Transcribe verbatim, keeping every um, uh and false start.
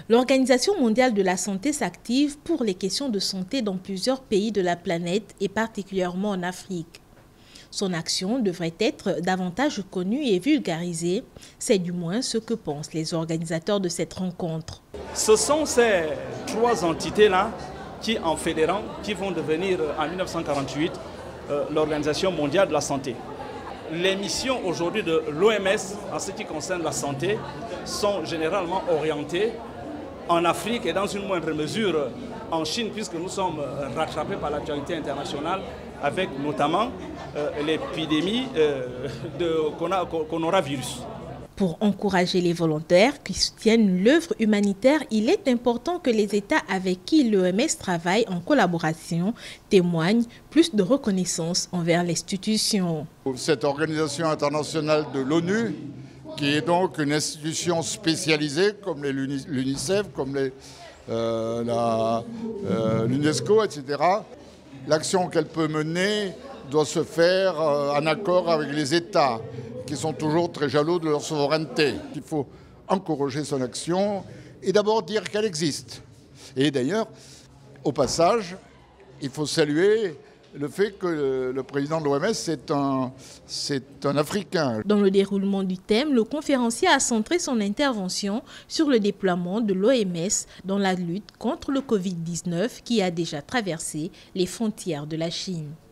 L'Organisation mondiale de la santé s'active pour les questions de santé dans plusieurs pays de la planète et particulièrement en Afrique. Son action devrait être davantage connue et vulgarisée. C'est du moins ce que pensent les organisateurs de cette rencontre. Ce sont ces trois entités-là qui, en fédérant, qui vont devenir en mille neuf cent quarante-huit euh, l'Organisation mondiale de la santé. Les missions aujourd'hui de l'O M S en ce qui concerne la santé sont généralement orientées en Afrique et dans une moindre mesure en Chine, puisque nous sommes rattrapés par l'actualité internationale avec notamment euh, l'épidémie euh, de coronavirus. Pour encourager les volontaires qui soutiennent l'œuvre humanitaire, il est important que les États avec qui l'O M S travaille en collaboration témoignent plus de reconnaissance envers l'institution. Cette organisation internationale de l'ONU, qui est donc une institution spécialisée comme l'UNICEF, comme euh, euh, l'UNESCO, et cetera, l'action qu'elle peut mener doit se faire euh, en accord avec les États, qui sont toujours très jaloux de leur souveraineté. Il faut encourager son action et d'abord dire qu'elle existe. Et d'ailleurs, au passage, il faut saluer le fait que le, le président de l'O M S, c'est un, c'est un Africain. Dans le déroulement du thème, le conférencier a centré son intervention sur le déploiement de l'O M S dans la lutte contre le Covid dix-neuf qui a déjà traversé les frontières de la Chine.